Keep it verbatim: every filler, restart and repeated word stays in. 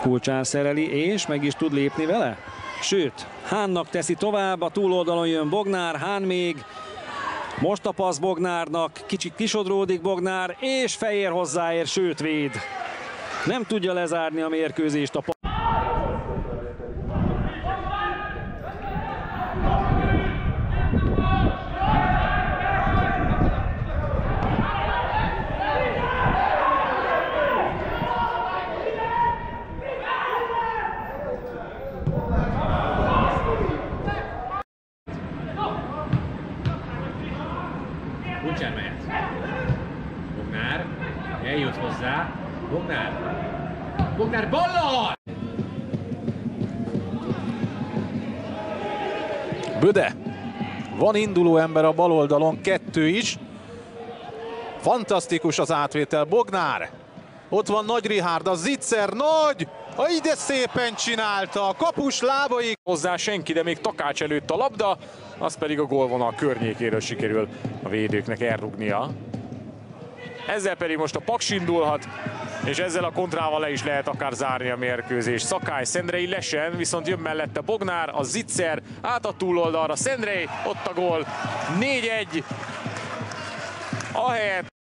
Kulcsán szereli, és meg is tud lépni vele. Sőt, Hánnak teszi tovább, a túloldalon jön Bognár, Hán még. Most a passz Bognárnak, kicsit kisodródik Bognár, és Fejér hozzáér, sőt véd. Nem tudja lezárni a mérkőzést a passz. Kulcsán mehet. Bognár eljut hozzá. Bognár. Bognár ballal! Böde. Van induló ember a bal oldalon, kettő is. Fantasztikus az átvétel. Bognár. Ott van Nagy Rihárd, a Zicser, nagy! Ha ide szépen csinálta, a kapus lábaig. Hozzá senki, de még Takács előtt a labda, az pedig a gólvonal környékéről sikerül a védőknek elrugnia. Ezzel pedig most a Paks indulhat, és ezzel a kontrával le is lehet akár zárni a mérkőzést. Szakály, Szendrei lesen, viszont jön mellette Bognár, a Zicser, át a túloldalra, Szendrei, ott a gól, négy egy. Ahelyett